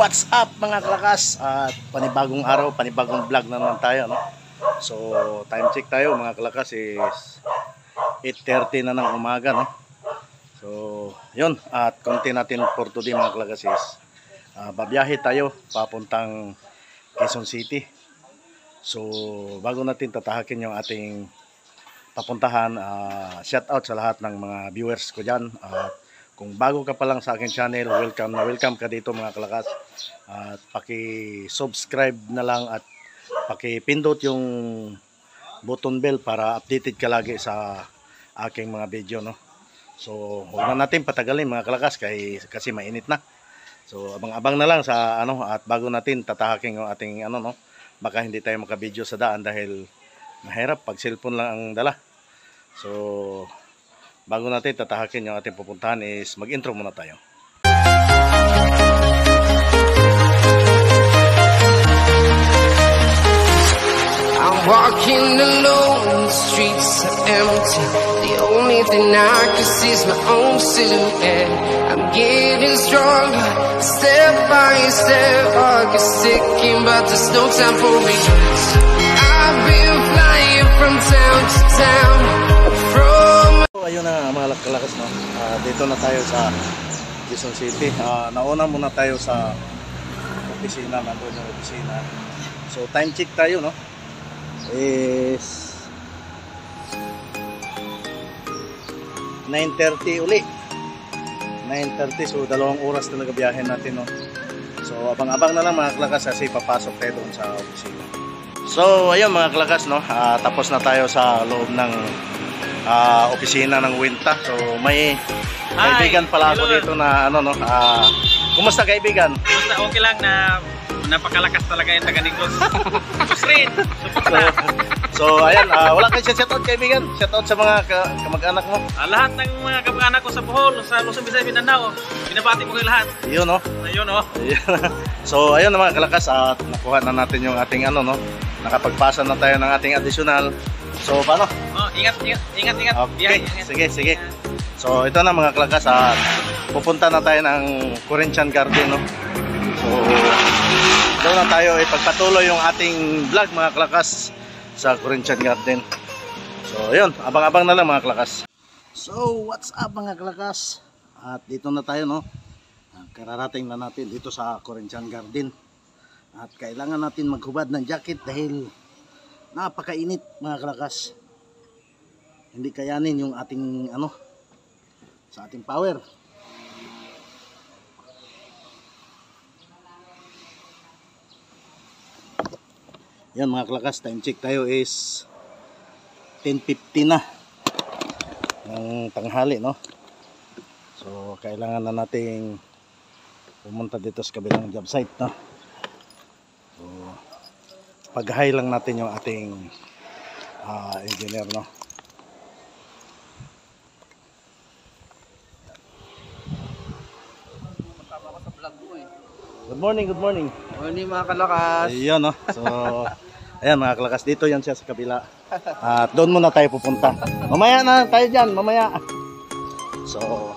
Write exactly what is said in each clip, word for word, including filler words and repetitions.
what's up mga kalakas? At panibagong araw, panibagong vlog na naman tayo, no? So, time check tayo mga kalakas is eight thirty na ng umaga, no? So, yun. At konti natin for today mga kalakas is uh, babiyahe tayo papuntang Quezon City. So, bago natin tatahakin yung ating papuntahan, uh, shout out sa lahat ng mga viewers ko dyan. At uh, kung bago ka pa lang sa aking channel, welcome na welcome ka dito mga kalakas. At paki-subscribe na lang at paki-pindot yung button bell para updated ka lagi sa aking mga video, no? So, huwag na natin patagalin mga kalakas kay, kasi mainit na. So, abang-abang na lang sa ano, at bago natin tatahakin yung ating ano, no? Baka hindi tayo makabideo sa daan dahil mahirap pag cellphone lang ang dala. So, bago natin tatahakin yung ating pupuntahan is mag-intro muna tayo. I'm walking alone, the streets are empty. The only thing I can see is my own silhouette. I'm getting stronger, step by step. I get sticking, but there's no time for regrets. I've been flying from town to town. From So, ayun na mga kalakas, no? Uh, dito na tayo sa Quezon City. Uh, nauna muna tayo sa opisina, nandun yung opisina. So, time check tayo, no? Is nine thirty uli. nine thirty, so dalawang oras talaga biyahin natin, no? So, abang-abang na lang mga kalakas kasi papasok tayo doon sa opisina. So, ayun mga kalakas, no? Uh, tapos na tayo sa loob ng Uh, opisina ng Winta. So may Hi, kaibigan pala ako dito na ano, no. Uh, kumusta kaibigan? Kumusta? Okay lang na napakalakas talaga yung taga-Negros. Kusrin. So, so ayan, uh, wala kayo shoutout kaibigan. Shoutout sa mga kamag-anak mo. Uh, lahat ng mga kamag-anak ko sa Bohol, sa Luzon, Visayas, Mindanao. Binabati ko kayo lahat. Yun, no. Ayun, oh. So ayun mga kalakas, at uh, nakuha na natin yung ating ano, no. Nakapagpasa na tayo ng ating additional. So paano? Oh, ingat, ingat, ingat, ingat. Okay, ingat. Sige, sige. So ito na mga kalakas, at pupunta na tayo ng Corinthian Garden, no. So doon na tayo ipagpatuloy yung ating vlog mga kalakas sa Corinthian Garden. So ayun, abang-abang na lang mga kalakas. So what's up mga kalakas? At dito na tayo, no. Kararating na natin dito sa Corinthian Garden. At kailangan natin maghubad ng jacket dahil napakainit mga kalakas. Hindi kayanin yung ating ano, sa ating power. Yan mga kalakas, time check tayo is ten fifty na ng tanghali, no. So kailangan na nating pumunta dito sa kabilang job site, no. So pag-high lang natin yung ating uh, engineer, no. Good morning, good morning. Morning mga kalakas. Ayun, no. So ayan mga kalakas, dito yan siya sa kabila. At doon muna tayo pupunta. Mamaya na tayo dyan, mamaya. So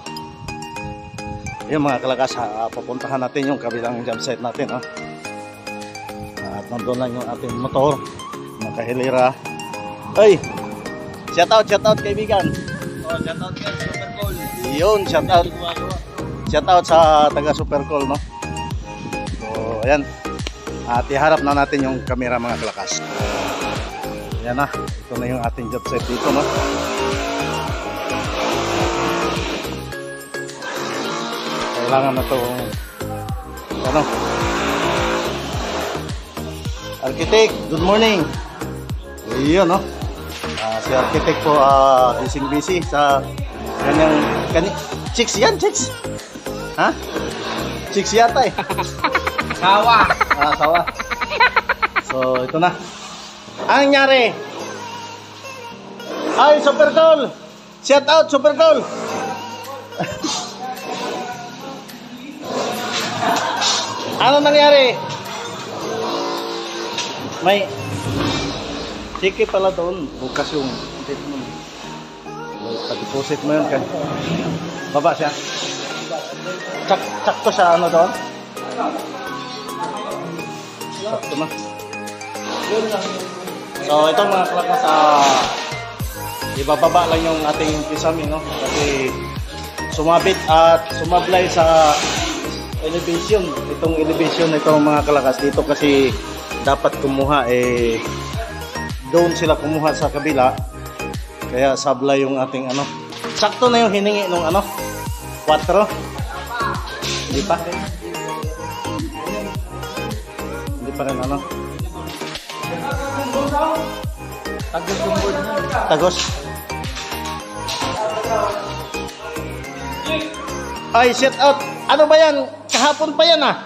ayun mga kalakas, uh, pupuntahan natin yung kabilang job site natin, no. At nandun lang yung ating motor, nakahilera. Ay, shout out, shout out kaibigan. Oh, shout out kay Super Cool. Yun, shout out. Shout out sa taga Super Cool, no. So ayan, at iharap na natin yung camera mga kalakas. Ayan na, ito na yung ating job site dito, no. Kailangan na itong ano, Architect, good morning. Ayun, no. Uh, si Architect po uh, busy busy sa kanyang kani chicks yan, chicks. Ha? Chicks yata eh. Sawa. Ah, sawa. So, ito na. Anong nangyari? Ay, Super Cool. Shout out, Super Cool. Ano nangyari? May siki pala doon. Bukas yung pag-deposit mo yun. Baba siya. Chak, chak ko sa ano doon. Sakto na. So ito mga kalakas, ah, ibababa lang yung ating pisami, no? Kasi sumabit at sumablay sa elevation. Itong elevation na itong mga kalakas dito kasi dapat kumuha eh doon sila kumuha sa kabila. Kaya sablay yung ating ano. Sakto na yung hiningi nung ano. Quattro. Hindi pa. Hindi pa rin ano. Tagos yung board mo. Tagos. Ay, shout out. Ano ba yan? Kahapon pa yan ah.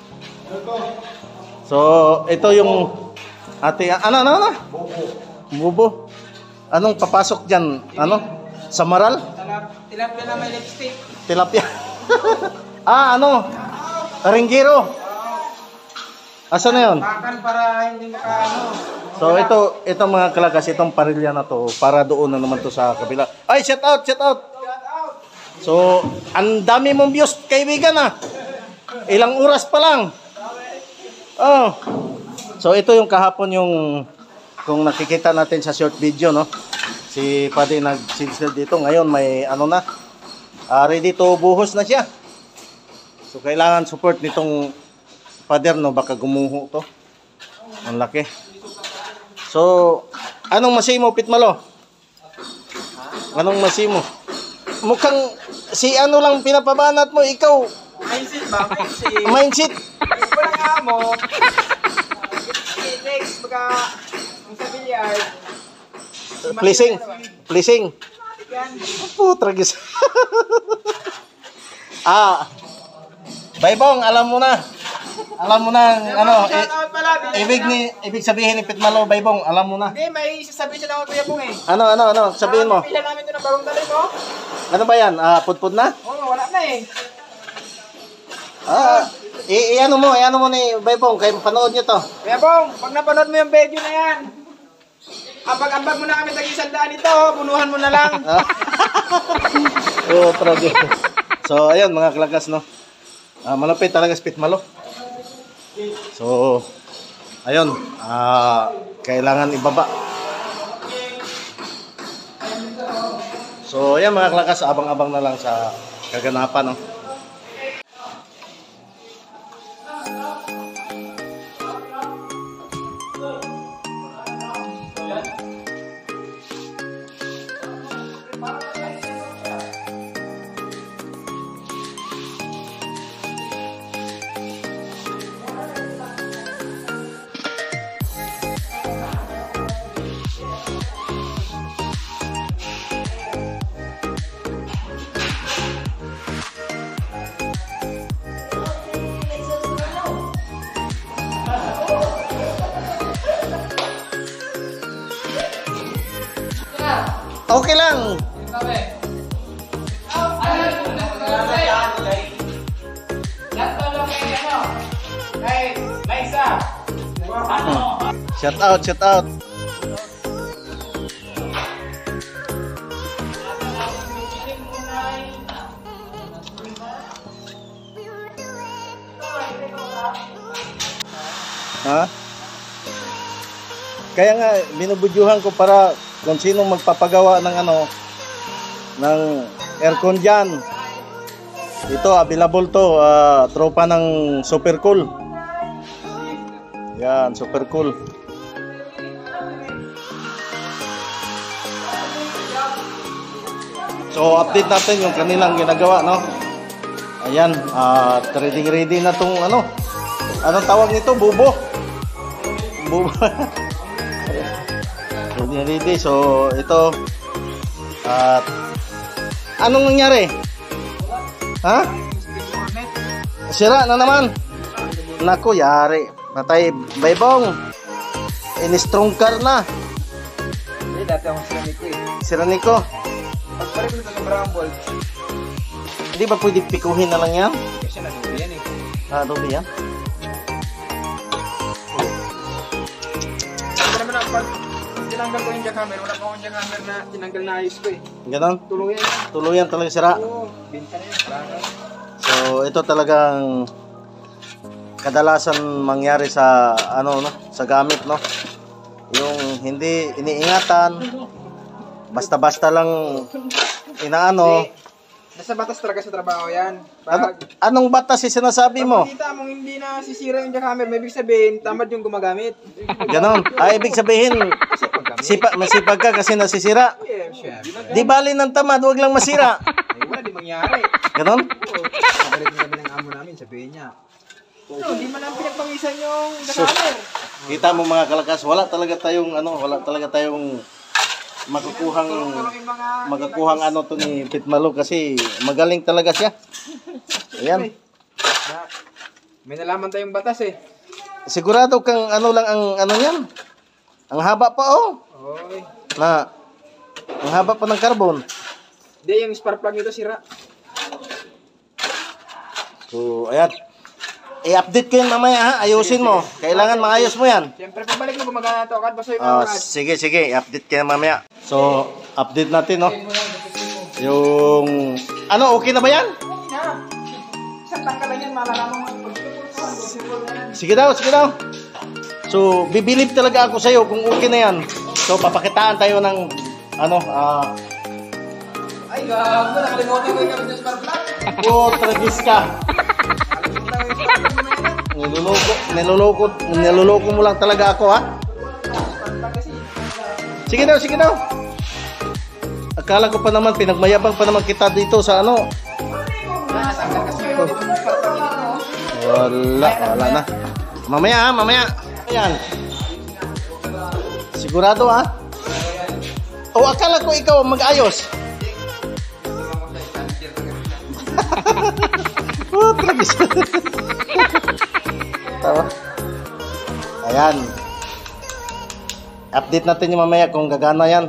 So, ito yung ate, ano, ano, ano? Bubo. Anong papasok dyan? Ano? Samaral? Tilapia na may lipstick. Tilapia. Ah, ano? Ringgiro. Asa na yun? Makan para hindi maka ano. So ito, ito mga kalakas, itong parilya na to para doon na naman to sa kabila. Ay, shout out, shout out. So, ang dami mong views, kaibigan ah. Ilang oras pa lang. Oh. So ito yung kahapon yung kung nakikita natin sa short video, no. Si Paddy nag-silsil dito, ngayon may ano na. Uh, ready to buhos na siya. So kailangan support nitong pader, no, baka gumuho to. Ang laki. So, anong masimo, Pitmalo? Anong masimo? Mukhang si ano lang pinapabanat mo, ikaw. Mindset ba? Mindset. Mindset. Wala nga mo. Next, baka ang sa bilyar. Pleasing. Pleasing. Yan. Oh, tragis. Ah. Baybong, alam mo na. Alam mo na ano, Shout out pala. i- ibig ni ibig sabihin ni Pitmalo, Baybong, alam mo na. Hindi, may sasabihin siya ng Kuya Bong eh. Ano ano ano, sabihin mo. Pila namin ito ng bagong talay mo. Ano ba 'yan? Ah, pudpud na? Oo, wala na eh. Ah, i, i ano mo, i ano mo ni Baybong, kay panood niyo to. Kuya Bong, pag napanood mo yung video na yan, ambag-ambag mo na kami tag isang daan ito, bunuhan mo na lang. Oh, tragis. So, ayun mga kalagas, no. Ah, malapit talaga si Pitmalo. So, ayun, ah, kailangan ibaba. So, ayan mga kalagas, abang-abang na lang sa kaganapan, no. Okay lang. Shout out, shout out. Ha? Kaya nga binubudyuhan ko para kung sinong magpapagawa ng ano ng aircon dyan. Ito available to, uh, tropa ng Super Cool. Yan, Super Cool. So update natin yung kanilang ginagawa, no. Ayan, uh, ready ready na tong ano. Anong tawag nito? Bubo. Bubo. Ready ready. So ito at anong nangyari? Ha? Sira na naman. Naku, yari. Natay Baybong. In-strong car na. Hindi, dati akong sila Nico eh. Sira Nico. Pagpalit mo sa sobrang bolt. Hindi ba pwede pikuhin na lang yan? Kasi nadubi yan eh. Ah, dobi yan? Ito naman ang pag tinanggal ko yung jackhammer, wala pa akong jackhammer na tinanggal na ayos ko eh. Ganon? Tuluyan yan. Tuluyan talaga sira. Oo, binta na yan. Parang So, ito talagang kadalasan mangyari sa ano no, sa gamit no. Yung hindi iniingatan, basta-basta lang inaano. Nasa batas talaga sa trabaho yan. Ano, Pag, anong batas si sinasabi mo? pag makita mong hindi na sisira yung jackhammer, may ibig sabihin, tamad yung gumagamit. Ganon. Ay, ibig sabihin, Kasi paggamit. sipa, masipag ka kasi nasisira. Yeah, syempre. Di bali ng tamad, huwag lang masira. Ay, wala di mangyari. Ganon? Magalit yung sabi ng amo namin, sabihin niya. So, hindi man lang pinagpawisan yung jackhammer. Kita mo mga kalakas, wala talaga tayong ano, wala talaga tayong makukuhang makukuhang ano to ni Pitmalo kasi magaling talaga siya. Ayan. Na, may nalaman tayong batas eh. Sigurado kang ano lang ang ano yan. Ang haba pa oh. Oy. Na ang haba pa ng carbon. Hindi, yung spark plug nito sira. So, ayan. I-update ko yan mamaya ha. Ayusin mo. Kailangan maayos mo yan. Siyempre, pabalik mo gumagana to. Kad basta yung Ah, mga sige, sige. I-update ko yan mamaya. So, update natin no. Yung ano, okay na ba yan? Isang tangka lang yan, malalaman mo. Sige daw, sige daw. So, bibilib talaga ako sa'yo kung okay na yan. So, papakitaan tayo ng ano, ah... Ay, gago. Nakalimutan ko yung sa spark plug. oh, tragis ka. Niloloko, niloloko, niloloko mo lang talaga ako, ha? Sige daw, sige daw. Akala ko pa naman, pinagmayabang pa naman kita dito sa ano. Wala, wala na. Mamaya, ha, mamaya. Ayan. Sigurado, ha? O, akala ko ikaw ang mag-ayos. Oh, tragis. Tawa. Ayan. Update natin yung mamaya kung gagana yan.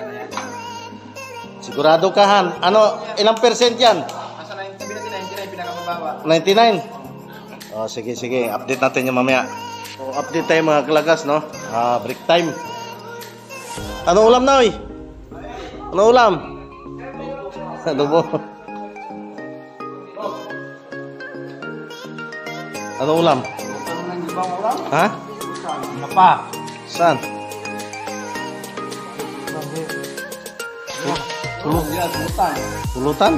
Sigurado ka, Han. Ano, ilang percent yan? Nasa ninety-nine, pinakamababa. ninety-nine? Oh, sige, sige. Update natin yung mamaya. So, update tayo mga kalagas, no? Ah, break time. Ano ulam na, oy? Ano ulam? Adobo. Ano ulam? Ha? Ano pa? Saan? Tulog. Pulutan?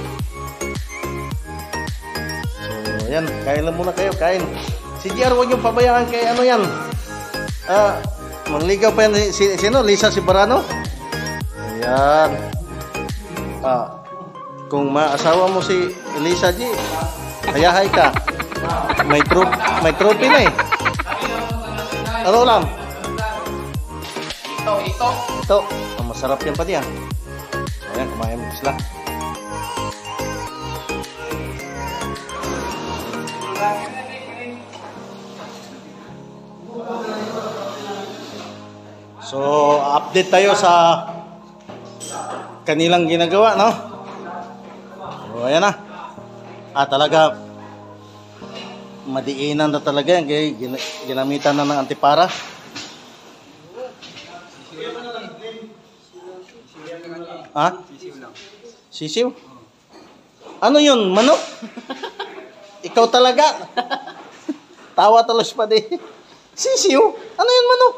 So, yan. Kain lang muna kayo. Kain. Si J R, huwag yung pabayaan kay ano yan. Ah, mangligaw pa yan. Si, sino? Lisa Sibarano? Ayan. Ah, kung maasawa mo si Lisa G, hayahay ka. May tro may trophy na eh. Ano ulam? Ito, ito. Ito. Ang masarap yan pati ah. Ayan, kumain mo sila. So, update tayo sa kanilang ginagawa, no? So, ayan na. Ah, talaga madiinan na talaga yan. Kaya gin- ginamitan na ng antipara. Ha? Sisiw? Ano yun? Manok? Ikaw talaga? Tawa talos pa di. Sisiw? Ano yun manok?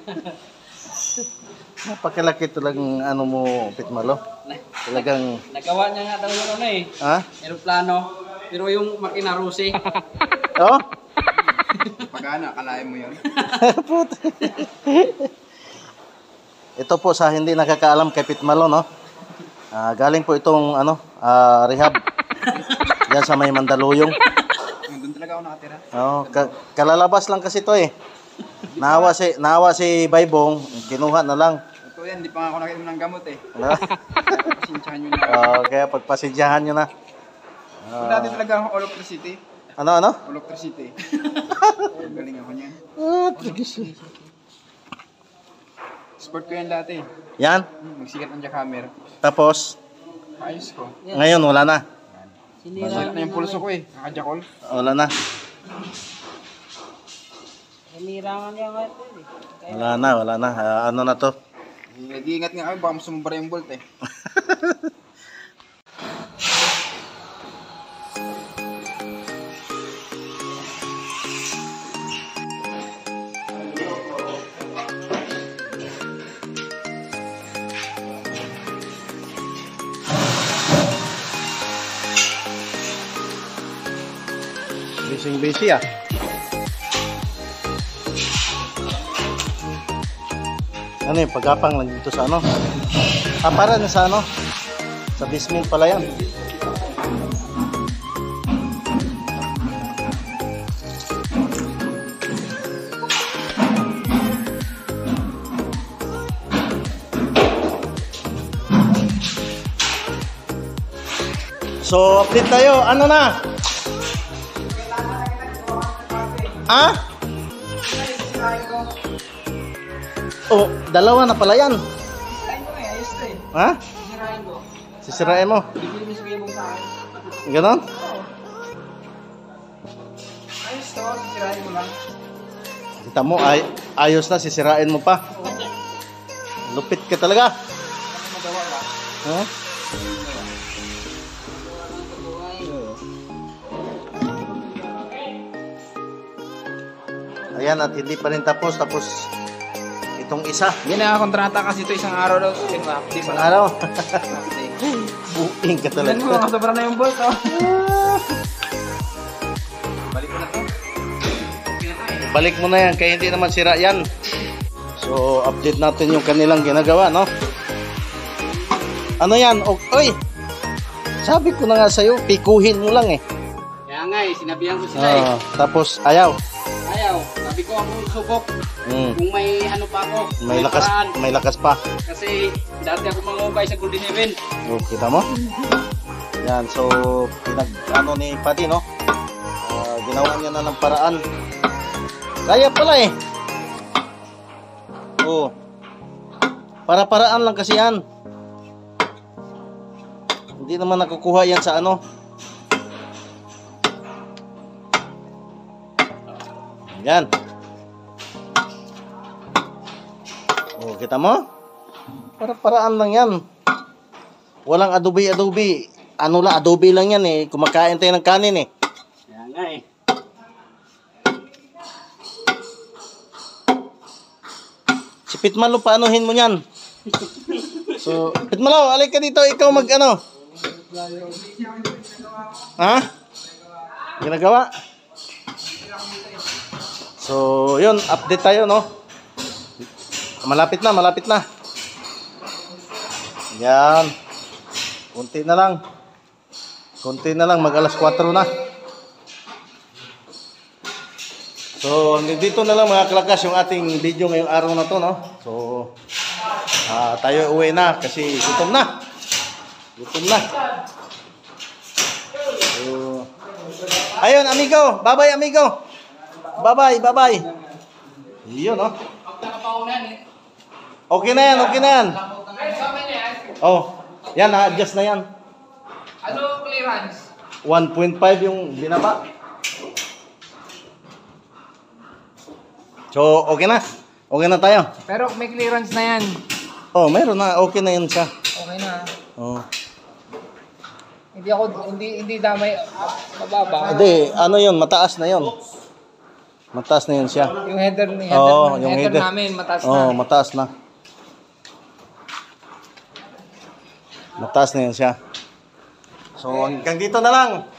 Napakalaki talagang ano mo, Pitmalo. Talagang... Nagawa niya nga daw yung ano eh, Ha? aeroplano. Pero yung makina Rusi. Oh? Pagana, kalahin mo yun. Puta. Ito po sa hindi nakakaalam kay Pitmalo, no? Ah, galing po itong ano, ah, rehab. Yan sa may Mandaluyong. Doon talaga ako nakatira. Oh, ka- kalalabas lang kasi to eh. Nawa si nawa si Baybong, kinuha na lang. Ito yan, di pa nga ako nakinom ng gamot eh. Ah, Pasensyahan nyo na. kaya pagpasidyahan nyo na. Kung dati talaga ako all electricity. Ano ano? All electricity. Galing ako niyan. Ah, tragis. Sport ko yan dati. Yan. Hmm, Magsikat ng jackhammer. Tapos Ayos ko. ngayon wala na. Sinira Masakit na yung pulso ko eh. Nakajakol. Wala na. Sinira nga niya nga ito eh. Kaya Wala na, wala na. Ah, ano na to? Nag-iingat nga kami, baka sumubara yung bolt eh. Busy busy ah. Ano yung pagkapang lang dito sa ano? Ah, para na sa ano? Sa basement pala yan. So, update tayo. Ano na? Ah? Oh, dalawa na pala yan. Ha? Sisirain mo. Ganon? Ayos to, sisirain mo lang. Kita mo, ay ayos na, sisirain mo pa. Lupit ka talaga. Ha? Ayan, at hindi pa rin tapos. Tapos, itong isa. Hindi nakakontrata kasi ito isang araw daw. Di Isang araw. Buing ka Tignan mo, talaga. sobra na yung bolt, oh. Balik ko na to. Balik mo na yan, kaya hindi naman sira yan. So, update natin yung kanilang ginagawa, no? Ano yan? O, oy! Sabi ko na nga sa'yo, pikuhin mo lang eh. Kaya nga eh, sinabihan ko sila eh. Ah, tapos, ayaw. Ayaw, sabi ko ako subok. Mm. Kung may ano pa ako. May lakas, paraan. may lakas pa. Kasi dati ako mangukay sa Golden Heaven. O, kita mo? Yan, so, pinag, ano ni Pati, no? Ah, ginawa niya na ng paraan. Kaya pala eh. Oo. Para-paraan lang kasi yan. Hindi naman nakukuha yan sa ano. Yan. Oh, kita mo? Para-paraan lang yan. Walang adobe-adobe. Ano lang, adobe lang yan eh. Kumakain tayo ng kanin eh. Kaya nga eh. Si Pitmalo, paanuhin mo yan. So, Pitmalo, alay ka dito. Ikaw mag ano. Ha? Ginagawa? So, yun. Update tayo, no? Malapit na, malapit na. Yan. Kunti na lang. Kunti na lang. Mag alas kwatro na. So, dito na lang mga kalakas yung ating video ngayong araw na to, no? So, ah, tayo uwi na kasi gutom na. Gutom na. So, ayun, amigo. Bye-bye, amigo. Bye-bye, bye-bye. Yun, no? Okay na yan, okay na yan. Oh, yan, na-adjust na yan. Ano clearance? one point five yung binaba. So, okay na. Okay na tayo. Pero may clearance na yan. Oh, meron na. Okay na yun siya. Okay na. Oh. Hindi ako, hindi, hindi damay, ah, mababa. Hindi, ano yun, mataas na yun. Mataas na yun siya. Yung header, yung header, Oo, ng- yung header, header. namin, mataas na. Oh, mataas na. Mataas na yun siya. So, hanggang dito na lang.